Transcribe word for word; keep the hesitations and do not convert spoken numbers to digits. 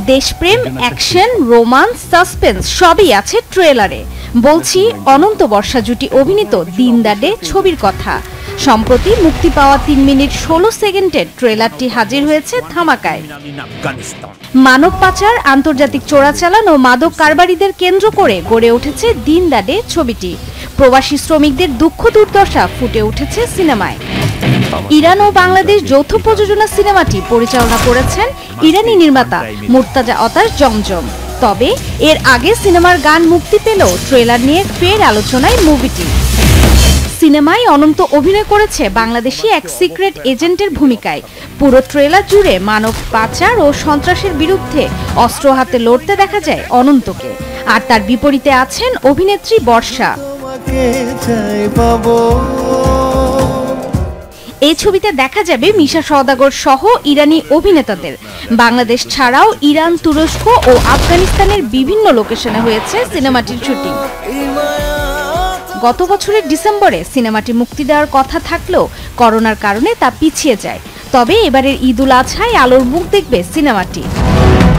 দেশপ্রেম, action, romance, suspense সবই আছে ট্রেলারে। বলছি অনন্ত বর্ষা জুটি অভিনীত দিন দ্য ডে ছবির কথা। সম্প্রতি মুক্তি পাওয়া তিন মিনিট ষোলো সেকেন্ডের ট্রেলারটি হাজির হয়েছে ধামাকায়। মানব পাচার, আন্তর্জাতিক চোরাচালান ও মাদক কারবারিদের কেন্দ্র করে গড়ে উঠেছে দিন দ্য ডে ছবিটি। প্রবাসী শ্রমিকদের দুঃখ দুর্দশা ফুটে উঠেছে সিনেমায়। ইরান ও বাংলাদেশ যৌথ প্রযোজনা সিনেমাটি পরিচালনা করেছেন ইরানি নির্মাতা মুর্তাজা অতাশ জমজম। তবে এর আগে সিনেমার গান মুক্তি পেলেও ট্রেলার নিয়ে ফের আলোচনায় মুভিটি। সিনেমায় অনন্ত অভিনয় করেছে বাংলাদেশি এক সিক্রেট এজেন্টের ভূমিকায়। পুরো ট্রেলার জুড়ে মানব পাচার ও সন্ত্রাসের বিরুদ্ধে অস্ত্র হাতে লড়তে দেখা যায় অনন্তকে। আর তার বিপরীতে আছেন অভিনেত্রী বর্ষা। এই ছবিতে দেখা যাবে মিশা সওদাগর সহ ইরানি অভিনেতাদের। বাংলাদেশ ছাড়াও ইরান, তুরস্ক ও আফগানিস্তানের বিভিন্ন লোকেশনে হয়েছে সিনেমাটির শুটিং। গত বছরের ডিসেম্বরে সিনেমাটি মুক্তি দেওয়ার কথা থাকলেও করোনার কারণে তা পিছিয়ে যায়। তবে এবারের ঈদ উল আজহায় আলোর মুখ দেখবে সিনেমাটি।